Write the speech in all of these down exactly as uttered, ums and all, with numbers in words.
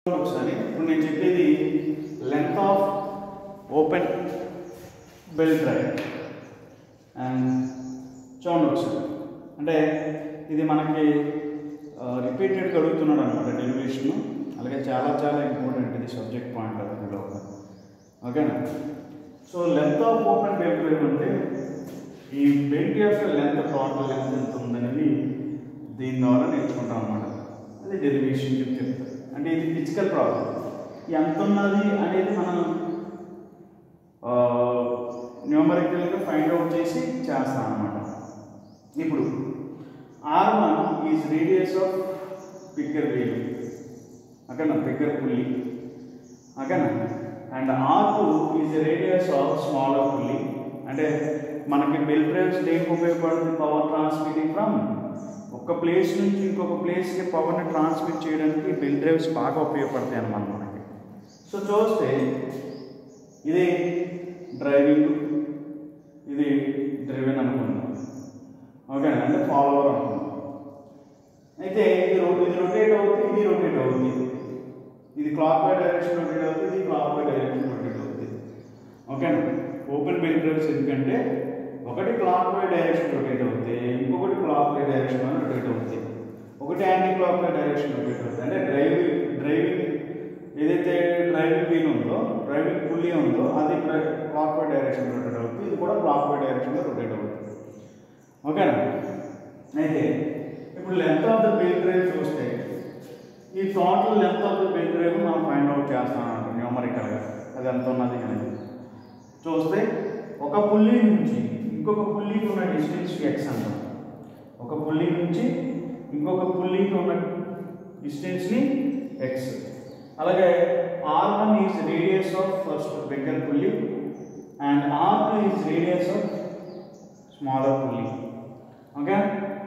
ఒకసారి ఇప్పుడు నేను చెప్పేది length of open belt drive and చూడండి ఒకసారి. అంటే ఇది మనకి రిపీటెడ్గా అడుగుతున్నాడు అనమాట డెరివేషన్. అలాగే చాలా చాలా ఇంపార్టెంట్ ఇది సబ్జెక్ట్ పాయింట్ ఆఫ్ వ్యూలో. ఓకేనా? So length of open belt drive అంటే ఈ బెల్ట్ యొక్క లెంత్ టోటల్ లెంత్ ఎంత ఉందనేది దీని ద్వారా నేర్చుకుంటాం అన్నమాట. అది డెరివేషన్ చెప్తారు. అంటే ఇది ఫిజికల్ ప్రాబ్లం. ఎంత ఉన్నది అనేది మనం న్యూమరికల్గా ఫైండ్ అవుట్ చేసి చేస్తాం అన్నమాట. ఇప్పుడు R one is radius of bigger wheel, ఓకేనా, బిగ్గర్ పుల్లి, ఓకేనా. And R two is radius of smaller pulley. అంటే మనకి బెల్ డ్రైవ్స్ దేనికి ఉపయోగపడుతుంది? పవర్ ట్రాన్స్మిటింగ్ ఫ్రమ్ ఒక ప్లేస్ నుంచి ఇంకొక ప్లేస్కి పవర్ని ట్రాన్స్మిట్ చేయడానికి బెల్ డ్రైవ్స్ బాగా ఉపయోగపడతాయి అన్నమాట మనకి. సో చూస్తే ఇది డ్రైవింగ్, ఇది డ్రైవింగ్ అనుకుందాం, ఓకే, అంటే ఫాలోవర్ అనుకుందాం. అయితే ఇది ఇది రొటేట్ అవుతుంది, ఇది రొటేట్ అవుతుంది, ఇది క్లాక్ వై డైరెక్షన్ రొటేట్ అవుతుంది, ఇది క్లాక్ వై డైరెక్షన్ రొటేట్ అవుతుంది, ఓకేనా. ఓపెన్ బెల్ డ్రైవ్స్ ఎందుకంటే ఒకటి క్లాక్ వై డైరెక్షన్ రొటేట్ అవుతుంది, ఇంకొకటి క్లాక్ వై డైరెక్షన్ రొటేట్ అవుతుంది, ఒకటి anticlockwise direction rotate అవుతుంది. అంటే డ్రైవింగ్ డ్రైవింగ్ ఏదైతే డ్రైవింగ్ వీల్ ఉందో, డ్రైవింగ్ పుల్లీ ఉందో అది క్లాక్ వై డైరెక్షన్ రొటేట్ అవుతుంది, ఇది కూడా క్లాక్ వై డైరెక్షన్లో రొటేట్ అవుతుంది, ఓకేనా. అయితే ఇప్పుడు length of the belt drive చూస్తే ఈ total length of the belt drive మనం ఫైండ్ అవుట్ చేస్తాం న్యూమరికల్గా. అది ఎంత ఉన్నది అనేది చూస్తే ఒక పుల్లీ నుంచి ఇంకొక పుల్లీకి ఉన్న డిస్టెన్స్ ఎక్స్ అంటాం. ఒక పుల్లీ నుంచి ఇంకొక పుల్లీకి ఉన్న డిస్టెన్స్ని ఎక్స్. అలాగే R one is radius of first bigger pulley and R two is radius of smaller pulley, okay.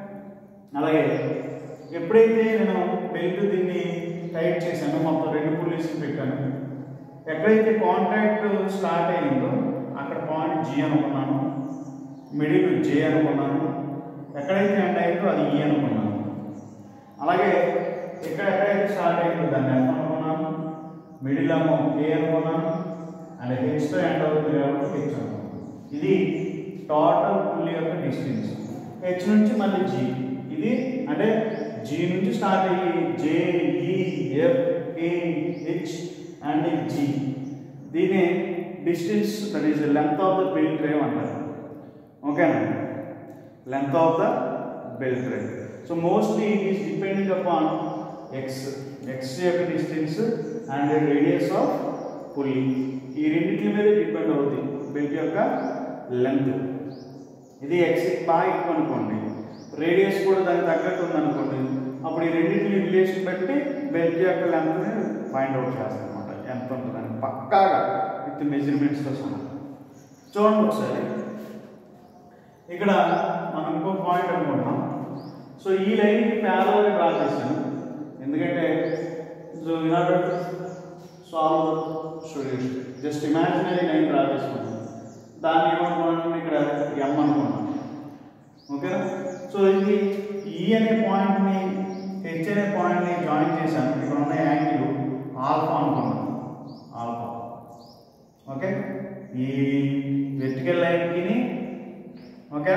అలాగే ఎప్పుడైతే నేను బెల్ట్ దీన్ని టైట్ చేశాను, మొత్తం రెండు పుల్లీస్ పెట్టాను, ఎక్కడైతే కాంటాక్ట్ స్టార్ట్ అయ్యిందో అక్కడ పాయింట్ జీ అనుకున్నాను, మిడిల్ జే అనుకున్నాను, ఎక్కడైతే ఎండ్ అయిందో అది ఈ అనుకున్నాను. అలాగే ఇక్కడ ఎక్కడైతే స్టార్ట్ అయిందో దాన్ని ఎఫ్ అనుకున్నాను, మిడిల్ ఏమో ఏ అనుకున్నాను, అండ్ హెచ్తో ఎండ్ అవుతుంది కాబట్టి హెచ్ అనుకున్నాను. ఇది టోటల్ పుల్లీ యొక్క డిస్టెన్స్. హెచ్ నుంచి మళ్ళీ జీ, ఇది అంటే జీ నుంచి స్టార్ట్ అయ్యి J E F A H and G, దీని distance that is length of the belt drive అంటారు, ఓకేనా. Length of the belt drive. So mostly it is depending upon X, X యొక్క distance and radius of pulley. ఈ రెండింటి మీద depend అవుతుంది belt యొక్క length. ఇది ఎక్స్ బాగా ఎక్కువ అనుకోండి, రేడియస్ కూడా దానికి తగ్గట్టు ఉందనుకోండి, అప్పుడు ఈ రెండింటిని రిలేషన్ బట్టి బెల్ట్ యొక్క లెంత్ని ఫైండ్ అవుట్ చేస్తాం అనమాట, ఎంత ఉంటుందని పక్కాగా విత్ మెజర్మెంట్స్తో సహా. చూడండి ఒకసారి, ఇక్కడ మనం ఇంకో పాయింట్ అనుకుంటాం. సో ఈ లైన్కి ప్యారల్గా డ్రా చేశాను, ఎందుకంటే so in order to solve the solution just imaginary line draw చేసుకున్నాను. దాన్ని ఏమనుకున్నాను, ఇక్కడ ఎం అనుకున్నాను, ఓకేనా. సో ఇది ఈ అనే పాయింట్ని హెచ్ అనే పాయింట్ని జాయిన్ చేశాను. ఇక్కడ ఉన్న యాంగిల్ ఆల్ఫా అనుకున్నాను, ఆల్ఫా, ఓకే. ఈ వెర్టికల్ లైన్కి, ఓకే.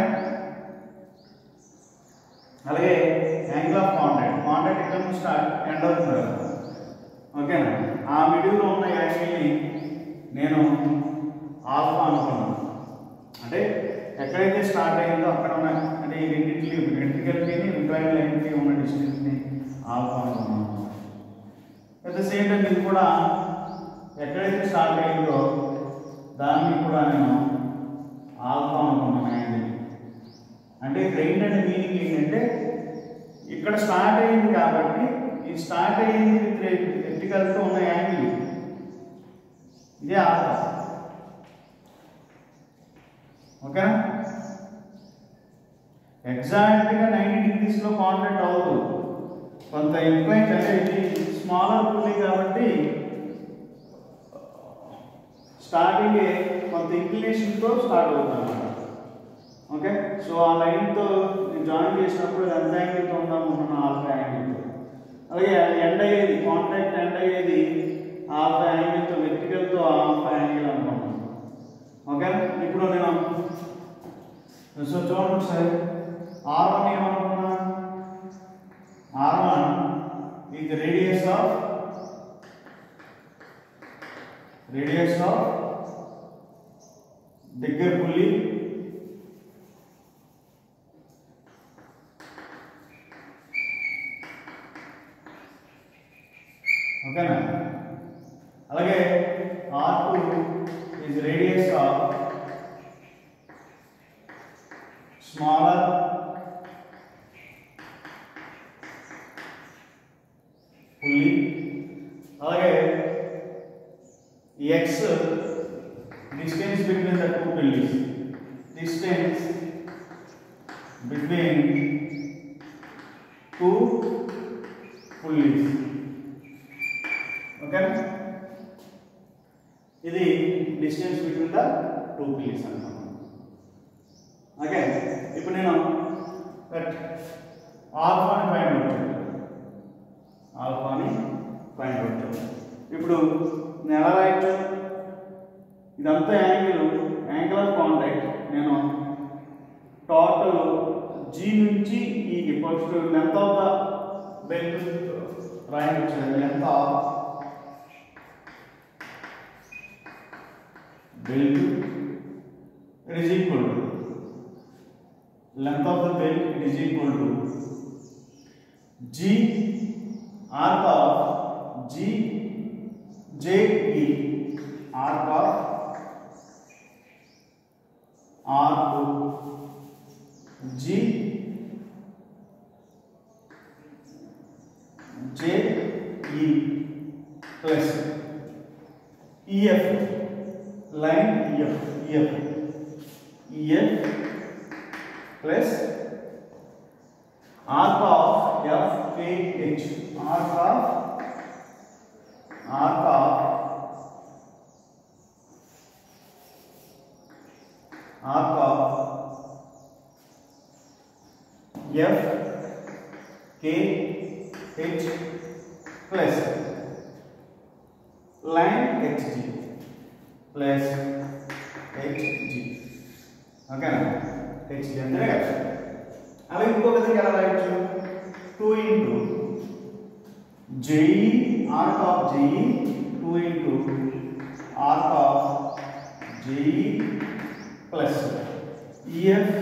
అలాగే యాంగిల్ ఆఫ్ కాంటాక్ట్, కాంటాక్ట్ ఇక్కడ నుంచి స్టార్ట్ ఎండ్ అవుతుంది కదా, ఓకేనా. ఆ మిడిల్లో ఉన్న యాంగిల్ని నేను ఆల్ఫా అనుకున్నాను. అంటే ఎక్కడైతే స్టార్ట్ అయ్యిందో అక్కడ ఉన్న, అంటే ఈ రెండింటికి వెర్టికల్కి ఇంక్లైన్ లైన్కి ఉన్న డిస్టెన్స్ని ఆల్ఫా అనుకున్నాను. అట్ ద సేమ్ టైం ఇది కూడా ఎక్కడైతే స్టార్ట్ అయ్యిందో దాన్ని కూడా నేను ఆల్ఫా అనుకున్నాను యాంగిల్. అంటే గ్రైండ్ అనే మీనింగ్ ఏంటంటే ఇక్కడ స్టార్ట్ అయ్యింది కాబట్టి ఈ స్టార్ట్ అయ్యింది విత్ వెర్టికల్తో ఉన్న యాంగిల్ ఇదే ఆల్ఫా, ఓకే. ఎగ్జాక్ట్గా నైంటీ డిగ్రీస్లో కాంటాక్ట్ అవ్వదు, కొంత ఇంక్లైన్, అంటే ఇది స్మాలర్ పుల్లీ కాబట్టి స్టార్టింగ్ కొంత ఇంక్లినేషన్తో స్టార్ట్ అవుతుంది అన్నమాట, ఓకే. సో ఆ లైన్తో జాయిన్ చేసినప్పుడు ఎంత యాంగిల్తో ఉందాం అనుకున్న ఆల్ఫా యాంగిల్తో. అలాగే ఎండ్ అయ్యేది, కాంటాక్ట్ ఎండ్ అయ్యేది రేడియస్ ఆఫ్ దగ్గర పుల్లి ఓకేనా. అలాగే R two is radius of smaller pulley. అలాగే x distance between the two pulleys, distance between two pulleys. Okay, ఇది distance between the two pulleys అంటాం. ఓకే, ఇప్పుడు నేను ఆల్ఫాని ఫైండ్ అవుట్ చేయాలి. ఆల్ఫాని ఫైండ్ అవుట్ చేయాలి. ఇప్పుడు నేను ఎలా రాయొచ్చు? ఇదంతా యాంగిల్ యాంగిల్ ఆఫ్ కాంటాక్ట్. నేను టోటల్ జీ నుంచి ఈ first length of the belt రాయొచ్చు. లెంత్ ఆఫ్ belt it is equal to length of the belt it is equal to G arc of G J E arc of R to G J E plus E F line E F E F E F plus arc of F K H arc of arc of arc of F K H plus line H G plus H G. Okay, H G అంతే కదా. అలా ఇంకో విధంగా ఎలా రాయొచ్చు? Two into JE arc of JE two into arc of JE plus EF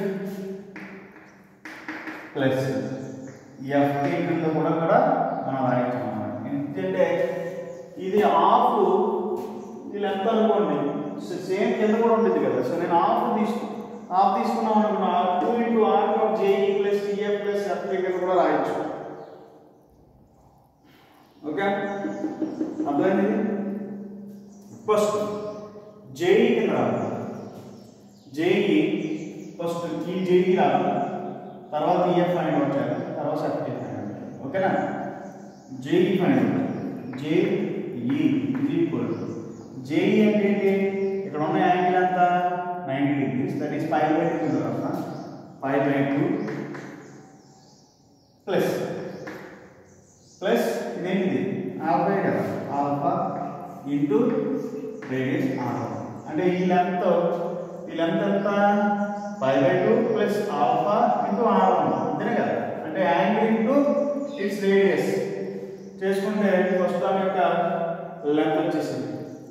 plus FT కింద కూడా కూడా మనం రాయొచ్చు అన్నమాట. ఎందుకంటే ఇది ఆఫ్ వీళ్ళు ఎంత అనుకోండి సేమ్ కింద కూడా ఉంటుంది కదా. సో నేను ఆఫ్ తీసుకు ఆఫ్ తీసుకున్నాం అనుకున్నా two into arc of JE plus EF plus FT కింద కూడా రాయొచ్చు. ఓకే, అర్థమైంది? ఫస్ట్ జేఈ కింద రాదు, జేఈ ఫస్ట్ ఈ జేఈ రాదు, తర్వాత ఈఎఫ్ ఫైండ్ అవుట్ చేయాలి, తర్వాత ఎఫ్టీ ఫైండ్ అవుట్ చేయాలి. ఓకేనా, JE find out JE is equal to JE అంటే ఏంటి? ఇక్కడ ఉన్న యాంగిల్ ఎంత? Ninety degrees. That is five by two కదా, five by two plus plus ఇదేంటిది? ఆల్ఫా కదా, ఆల్ఫా ఇంటూ రేడియస్ ఆల్ఫా. అంటే ఈ లెంత్ ఈ లెంత్ ఎంత? Five by two plus alpha into R one అంతేనే కదా. అంటే యాంగిల్ ఇంటూ ఇట్స్ రేడియస్ చేసుకుంటే ఫస్ట్ దాని యొక్క లెంత్ వచ్చేసింది.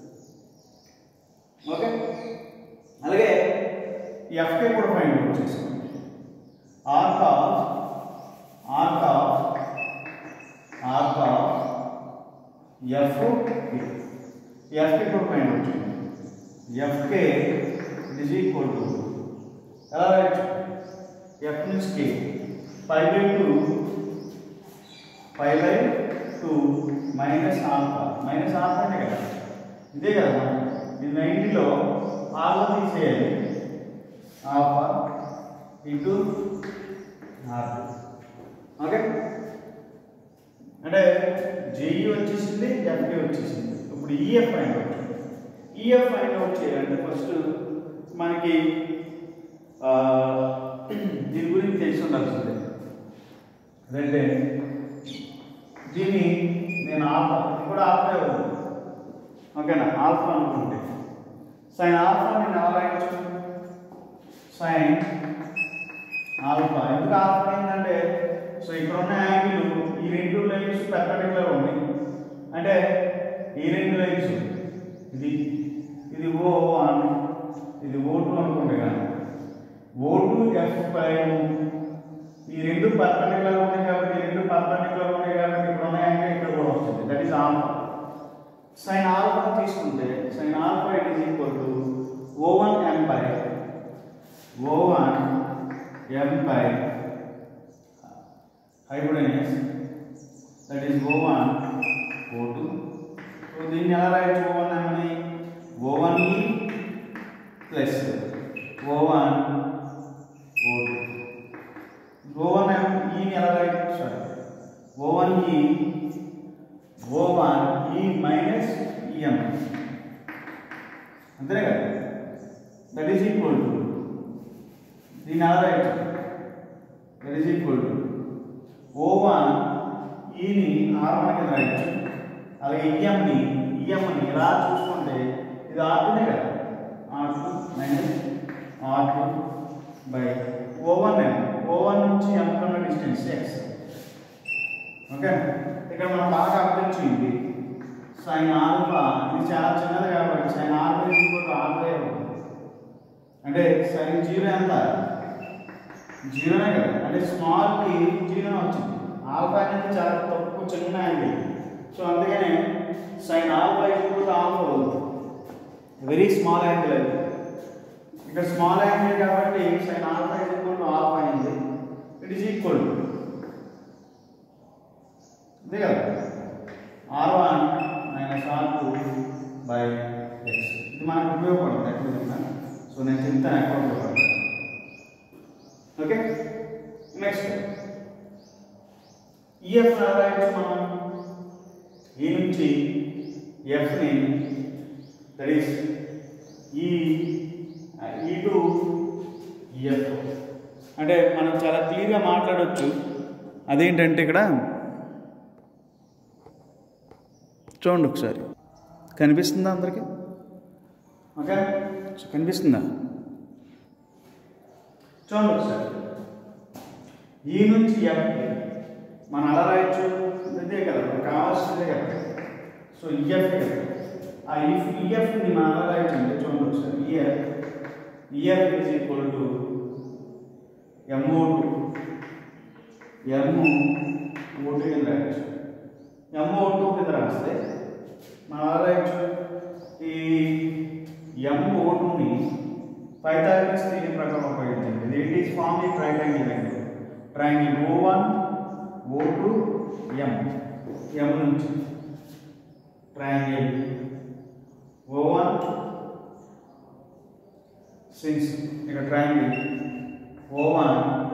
ఓకే, అలాగే ఎఫ్కే కూడా ఫైండ్ అవుట్ చేసుకోండి. Arc of arc of arc of F FK కూడా ఫైండ్ అవుట్ చేయండి. ఎఫ్కే ఇజ్ ఈక్వల్ టు ఎలా రాయొచ్చు? ఎఫ్ నుంచి K five by two five by two minus alpha minus alpha అంటే కదా, ఇదే కదా. ఇది నైంటీలో ఆల్ఫా తీసేయాలి, ఆల్ఫా ఇంటూ ఆర్. ఓకే, అంటే జేఈ వచ్చేసింది, ఎఫ్కే వచ్చేసింది. ఇప్పుడు EF find out EF find out చేయాలంటే ఫస్ట్ మనకి దీని గురించి తెలిసి ఉండాల్సిందే. అదంటే దీన్ని నేను ఆల్ఫా కూడా ఆల్ఫా ఉంది. ఓకేనా, ఆల్ఫా అనుకుంటే సైన్ ఆల్ఫా నేను ఎలా రాయొచ్చు? Sine alpha. ఎందుకు ఆల్ఫా ఏంటంటే సో ఇక్కడ ఉన్న యాంగిల్ ఈ రెండు లైన్స్ పెర్పెండిక్యులర్ ఉంది. అంటే ఈ రెండు లైన్స్ ఇది ఇది ఓ వన్ ఇది ఓ టూ అనుకుంటే కానీ ఓ టూ ఎఫ్ ప్రైమ్ ఈ రెండు పర్పెండిక్యులర్ ఉన్నాయి కాబట్టి ఈ రెండు పర్పెండిక్యులర్ ఉన్నాయి కాబట్టి ఇక్కడ ఉన్న యాంగిల్ ఇక్కడ కూడా వస్తుంది. That is alpha. Sine alpha తీసుకుంటే sine alpha it is equal to O one M by O one M by hypotenuse that is O one O two. So దీన్ని ఎలా రాయొచ్చు? ఓ వన్ ఎం అని O one E plus O one O two. O one M ఈని ఎలా రాయొచ్చు? Sorry O one E O one E minus EM అంతేనే కదా. That is equal to దీన్ని ఎలా రాయొచ్చు? That is equal to O one ఈని ఆర్ వన్ కింద రాయొచ్చు. అలాగే ఈఎంని ఈఎంని ఇలా చూసుకుంటే ఇది ఆర్ టూనే కదా. R two minus R two by O one M. O one నుంచి ఎం కన్నా డిస్టెన్స్ ఎక్స్. ఓకే, ఇక్కడ మనం బాగా అర్థం చేయండి. సైన్ ఆల్ఫా ఇది చాలా చిన్నది కాబట్టి sine alpha is equal to alpha అవుతుంది. అంటే సైన్ జీరో ఎంత? జీరోనే కదా. అంటే స్మాల్కి జీరోనే వచ్చింది. ఆల్ఫా అనేది చాలా తక్కువ చిన్న యాంగిల్. సో అందుకనే sine alpha is equal to alpha అవుతుంది. వెరీ స్మాల్ యాంగిల్ అది. ఇక్కడ స్మాల్ యాంగిల్ కాబట్టి sine alpha is equal to alpha అయింది. ఇట్ ఈజ్ ఈక్వల్ టు అంతే కదా R one minus R two by X. ఇది మనకు ఉపయోగపడుతుంది ఎక్కడ. సో నేను చెప్తాను ఎక్కడ ఉపయోగపడుతుంది. ఓకే, నెక్స్ట్ ఈఎఫ్ రాయొచ్చు మనం. ఈ నుంచి ఎఫ్ని దట్ ఈస్ ఈ ఈ టు ఈఎఫ్ అంటే మనం చాలా క్లియర్గా మాట్లాడవచ్చు. అదేంటంటే ఇక్కడ చూడండి ఒకసారి, కనిపిస్తుందా అందరికీ? ఓకే, కనిపిస్తుందా? చూడండి ఒకసారి. ఈ నుంచి ఎఫ్కి మనం అలా రాయొచ్చు. ఇదే కదా మనకు కావాల్సిందే కదా. సో ఈఎఫ్ కదా. ఆ ఇఫ్ ఈఎఫ్ని మనం అలా రాయొచ్చు అంటే చూడండి ఒకసారి. EF EF is equal to MO two MO O two కింద రాయొచ్చు. ఎంఓ టూ కింద రాస్తే మనం అలా రాయొచ్చు. ఈ ఎంఓ టూని పైథాగరస్ థియరీ ప్రకారం ఉపయోగించండి. It is form the triangle అండి. Triangle O one O two M. M నుంచి ట్రైయాంగిల్ ఓ వన్ సిన్స్ ఇక్కడ triangle O one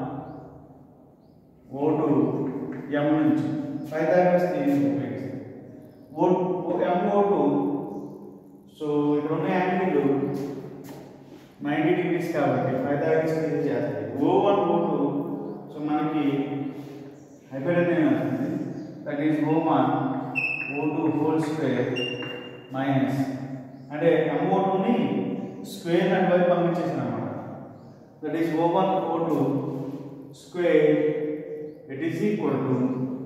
O two M నుంచి పైథాగరస్ థియరీ ఉపయోగిస్తాం. ఓ ఎం ఓ టూ. సో ఇక్కడ ఉన్న యాంగిల్ నైంటీ డిగ్రీస్ కాబట్టి పైథాగరస్ థియరీ చేస్తాయి. O one O two. So మనకి hypotenuse వస్తుంది. That is O one O two whole square minus అంటే ఎం ఓ టూని స్క్వేర్ అటువైపు పంపించేసాను అనమాట. That is O one O two square it is equal to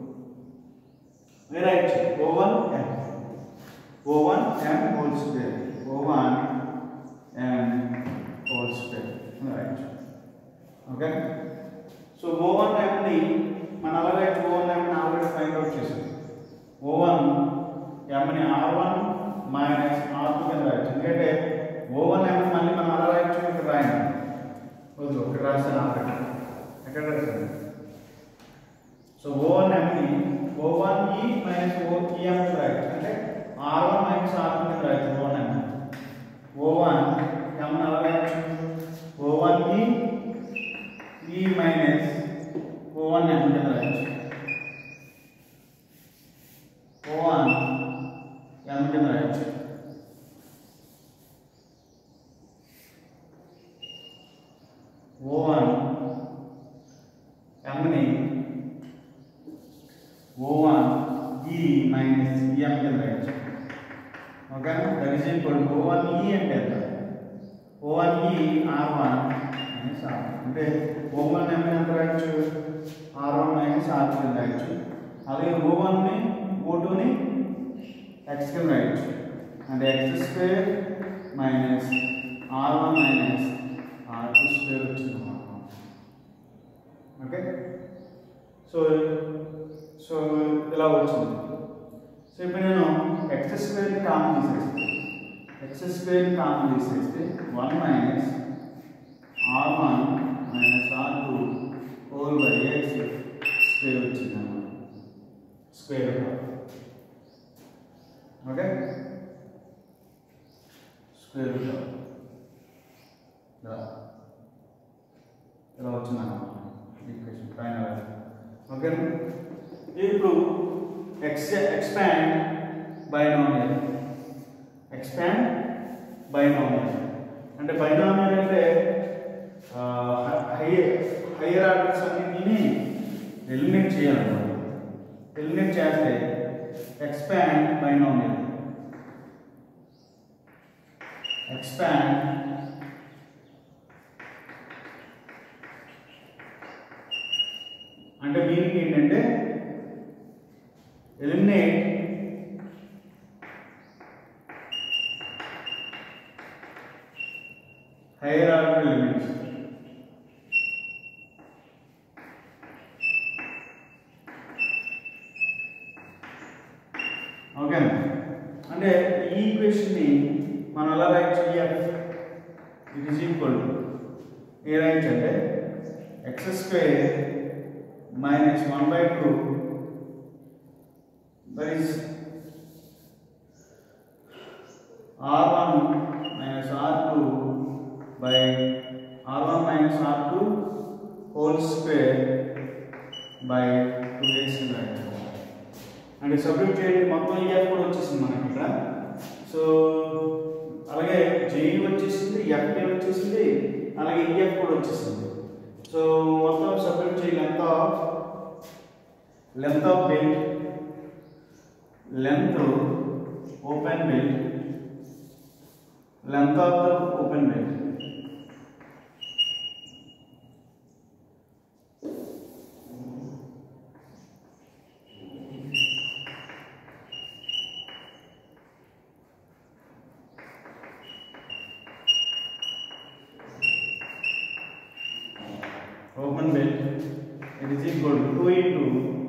right O one M O one M whole square O one M whole square right. Okay, so O one ఎంని మన అలాగే ఓ one ఎంని already find out చేసాం. O one ఎంని R one minus R two కింద రాయొచ్చు. ఎందుకంటే ఓ one ఎంని మళ్ళీ మనం అలా రాయొచ్చు. ఇక్కడ రాయండి. రోజు ఇక్కడ రాస్తాను ఆల్రెడీ. ఎక్కడ రాశాను? సో ఓ వన్ ఎంని O one E minus O EM రాయొచ్చు. అంటే R one minus R two కింద రాయొచ్చు. O one M O one ఎంని అలా రాయొచ్చు. ఓ వన్ ఈ ఈ మైనస్ ఓ వన్ ఎం కింద రాయొచ్చు. ఓ వన్ ఎం కింద రాయొచ్చు. ఓ వన్ ఎంని O one E minus EM కింద రాయొచ్చు. Okay, that is equal to O one E అంటే ఎంత? O one E R one minus R అంటే ఓ వన్ ఎంని ఎంత రాయొచ్చు? ఆర్ వన్ మైనస్ ఆర్ కింద రాయొచ్చు. అలాగే ఓ వన్ని ఓ టూని ఎక్స్ కింద రాయొచ్చు. అంటే X square minus R one minus R two square వచ్చింది అన్నమాట. ఓకే, సో సో ఇలా వచ్చింది. సో ఇప్పుడు నేను ఎక్స్ స్క్వేర్ కామన్ తీసేస్తే ఎక్స్ స్క్వేర్ కామన్ తీసేస్తే one minus R one minus R two whole by X square వచ్చింది అన్నమాట. స్క్వేర్ ఓకే, స్క్వేర్ ఇలా ఇలా వచ్చింది అన్నమాట ఈక్వేషన్ ఫైనల్. ఓకే, ఇప్పుడు X expand binomial expand binomial అంటే బైనామియల్ అంటే హైయర్ హైయర్ ఆర్డర్స్ అన్నింటినీ ఎలిమినేట్ చేయాలన్నమాట. ఎలిమినేట్ చేస్తే ఎక్స్పాండ్ బైనామియల్ ఎక్స్పాండ్ అంటే మీనింగ్ ఏంటంటే eliminate higher order elements. Okay, అంటే ఈ ఈక్వేషన్ని మనం ఎలా రైట్ చేయాలి? It is equal to A right అంటే X square minus one by two that is R one minus R two by R one minus R two whole square by two X అంటే substitute చేయండి. మొత్తం EF కూడా వచ్చేసింది మనకి ఇక్కడ. So అలాగే JEE వచ్చేసింది, ఎఫ్ఏ వచ్చేసింది, అలాగే ఈఎఫ్ కూడా వచ్చేసింది. సో మొత్తం సబ్స్టిట్యూట్ చేయి. Length of length of belt length open belt length of the open belt open belt it is equal to two into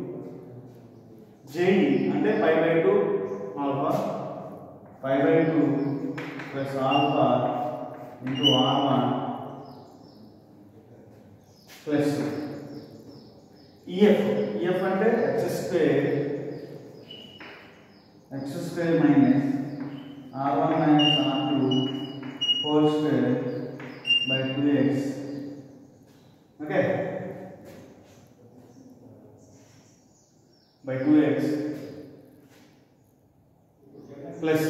J అంటే pi by two alpha pi by two plus alpha into R one plus E F E F అంటే x square x square minus R one minus R two whole square by two x. Okay, by two x plus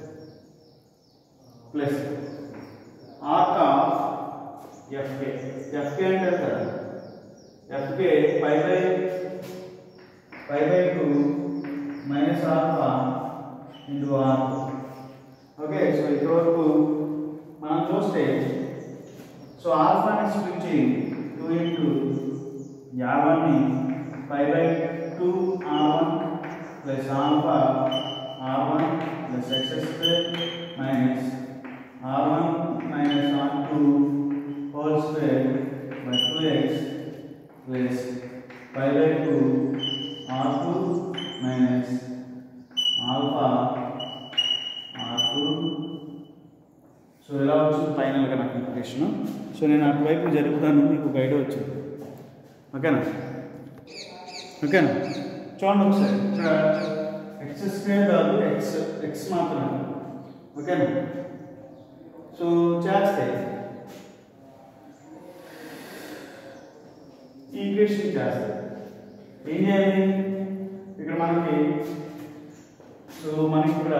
plus arc of fk fk అంటే కదా fk pi by pi by two minus alpha into r. Okay, so ఇక్కడ వరకు మనం చూస్తే so ఆల్ఫాని split చేయండి. two into R one ni pi by two R one plus alpha R one plus x square minus R one minus R two whole square by two x plus pi by two R two minus alpha R two. So ఇలా వచ్చింది ఫైనల్గా నాకు equation. So నేను అటువైపు జరుపుతాను, మీకు guide వచ్చింది. ఓకేనా ఓకేనా చూడండి ఒకసారి. ఇక్కడ ఎక్స్ స్క్వేర్ కాదు, ఎక్స్ ఎక్స్ మాత్రమే. ఓకేనా, సో చేస్తే ఈక్వేషన్ చేస్తే ఏం చేయాలి? ఇక్కడ మనకి సో మనకి ఇక్కడ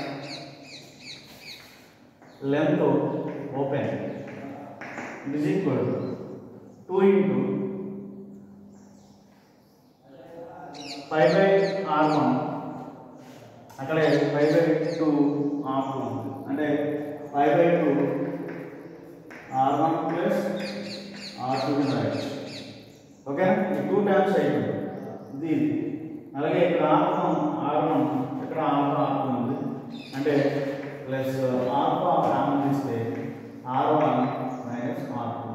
length open is equal to two into pi by R one అక్కడ pi by two R two అంటే pi by two R one plus R two right. Okay, ఈ టూ టైమ్స్ అయిపోయింది దీన్ని. అలాగే ఇక్కడ R one R one ఇక్కడ R two ఉంది అంటే ప్లస్ ఆల్ఫా కామన్ తీస్తే R one minus R two.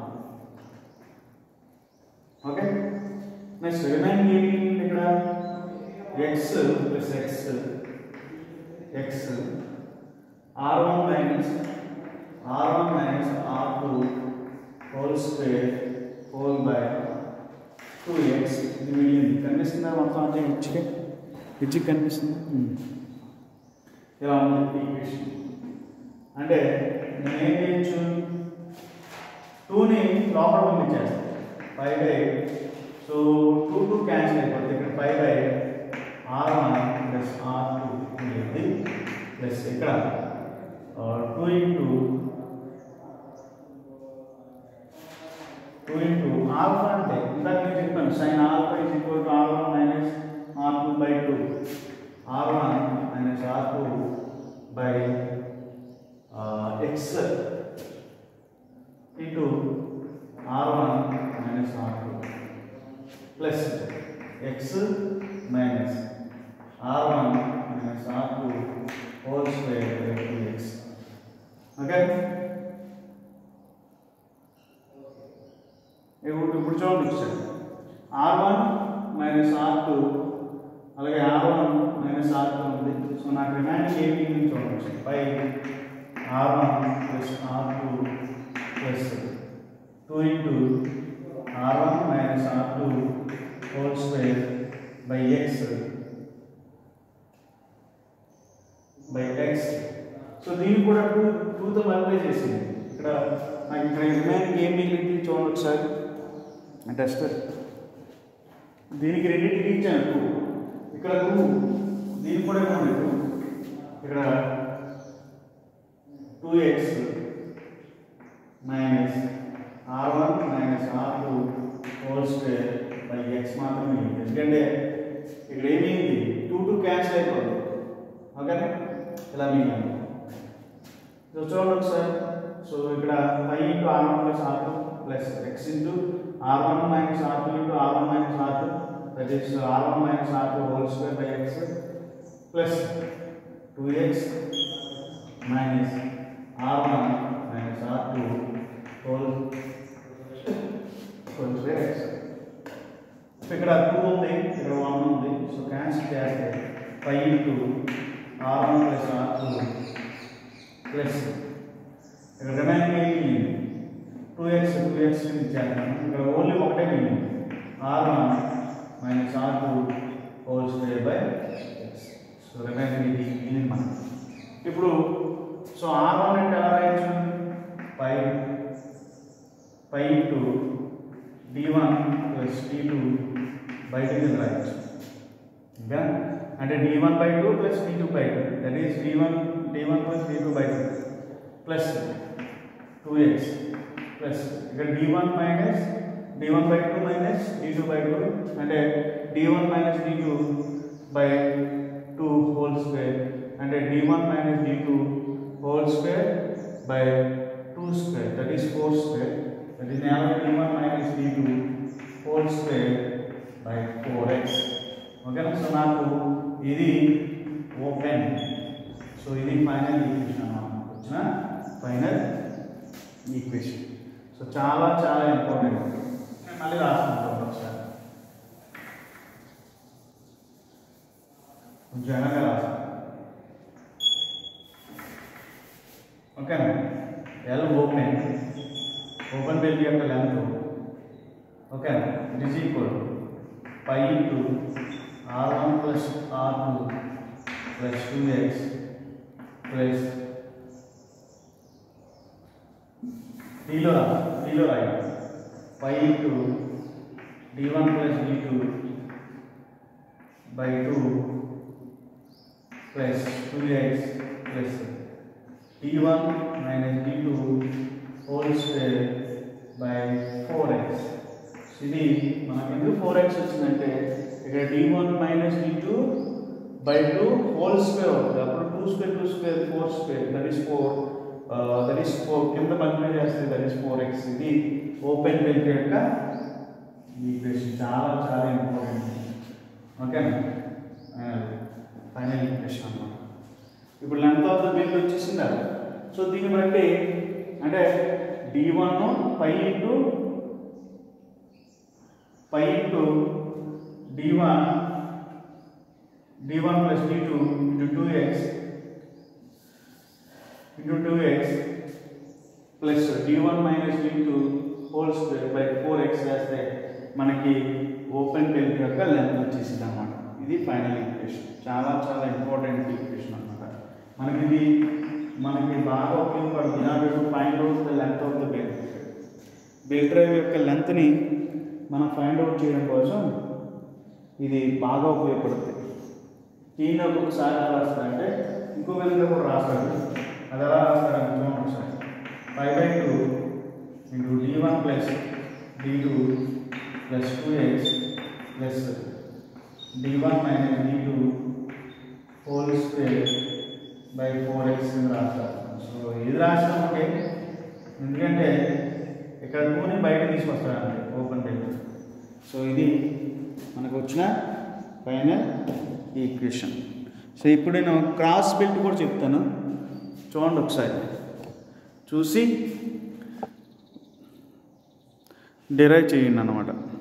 Okay, next remaining ఏంటి ఇక్కడ X plus X X R one minus R one minus R two whole square whole by two X. ఇది మిగిలింది కనిపిస్తుందా మొత్తం అంటే ఇచ్చికే ఇచ్చికి కనిపిస్తుంది. ఇలా ఉంది ఈక్వేషన్. అంటే నేను ఏం చేయొచ్చు, టూని లోపల పంపించేస్తాను five by, so two two cancel అయిపోతుంది. ఇక్కడ five by R one plus R two ఉంది ప్లస్ ఇక్కడ two into two into alpha అంటే ఇందాక నేను చెప్పాను sine alpha is equal to R one minus R two by two, R one minus R two by X into R one minus R two plus X minus R one minus R two whole square by two X. Okay, ఇప్పుడు ఇప్పుడు చూడండి sir, R one minus R two అలాగే R one minus R two ఉంది. So నాకు remaining ఏంటి చూడవచ్చు, by R one plus R two plus two into R one minus R two whole square by X by X. So దీన్ని కూడా two టూతో multiply చేసింది. ఇక్కడ నాకు ఇక్కడ రిమైనింగ్ ఏం మిగిలింది చూడండి ఒకసారి. టెస్ట్ దీనికి రెండింటికి ఇచ్చాను టూ, ఇక్కడ టూ, దీనికి కూడా ఏమన్నా టూ, ఇక్కడ two X minus R one minus R two whole square by X మాత్రమే. ఎందుకంటే ఇక్కడ ఏమైంది, టూ టూ క్యాన్సిల్ అయిపోతుంది. ఓకేనా, ఇలా మిగిలింది. సో చూడండి ఒకసారి. సో ఇక్కడ five into R one plus R two plus X into R one minus R two into R one minus R two that is R one minus R two whole square by X plus two X minus R one minus R two whole whole square X. ఇక్కడ two ఉంది, ఇక్కడ one ఉంది. So cancel చేస్తే five into R one plus R two plus ఇక్కడ remaining ఏం మిగిలింది, two X two X చేద్దాం. ఇక్కడ ఓన్లీ ఒకటే మిగిలింది, R one minus R two whole square by X. So remaining ఇది మిగిలింది మనం. ఇప్పుడు సో ఆర్ వన్ అంటే ఎలా రాయొచ్చు, five five into D one plus D two by two కింద రాయొచ్చు. ఇంకా అంటే D one by two plus D two by two that is D one D one plus D two by two plus two X plus ఇక్కడ D one minus D one by two minus D two by two అంటే D one minus D two by two whole square అంటే D one minus D two whole square by two square that is four square that is now D one minus D two whole square by four X. ఓకేనా, so నాకు ఇది open. So ఇది final equation అన్నమాట, వచ్చిన final equation. So చాలా చాలా important. నేను మళ్ళీ రాసుకుంటాను ఒకసారి, జనగా రాస్తాను. ఓకేనా, ఎల్ ఓపెన్ ఓపెన్ బెల్ యొక్క లెంత్ ఓకేనా it is equal pi into R one plus R two plus two X plus డీలో డీలో రాయి pi into D one plus D two by two plus two X plus D one minus D two whole square by four X. ఇది మనకి ఎందుకు four X వచ్చిందంటే ఇక్కడ D one minus D two by two whole square అవుతుంది. అప్పుడు two square two square four square that is four that is four కింద multiply చేస్తే that is four X. ఇది ఓపెన్ బెల్ట్ యొక్క ఈక్వేషన్ చాలా చాలా ఇంపార్టెంట్. ఓకేనా, ఫైనల్ ఈక్వేషన్ అన్నమాట. ఇప్పుడు లెంత్ ఆఫ్ ద బెల్ట్ వచ్చేసిందా. సో దీన్ని బట్టి అంటే D one pi into pi into D one D one plus D two into two X into two X plus D one minus D two whole square by four X వేస్తే మనకి open belt యొక్క length వచ్చేసింది అన్నమాట. ఇది final equation. చాలా చాలా important equation అన్నమాట. మనకి ఇది మనకి బాగా ఉపయోగపడుతుంది. నాకు find out the length of the belt. Belt drive యొక్క లెంత్ని మనం ఫైండ్ అవుట్ చేయడం కోసం ఇది బాగా ఉపయోగపడుతుంది. దీన్ని ఒక్కొక్కసారి ఎలా రాస్తారంటే ఇంకో విధంగా కూడా రాస్తాడు. అది ఎలా రాస్తారని చూడండి ఒకసారి. Five by two into D one plus D two plus two X plus D one minus D two whole square by four X అని రాస్తారు. సో ఇది రాసినామంటే ఎందుకంటే ఇక్కడ టూని బయట తీసుకొస్తారండి ఓపెన్ బెల్ట్. సో ఇది మనకు వచ్చిన ఫైనల్ ఈక్వేషన్. సో ఇప్పుడు నేను క్రాస్ బెల్ట్ కూడా చెప్తాను, చూడండి ఒకసారి, చూసి డిరైవ్ చేయండి అన్నమాట.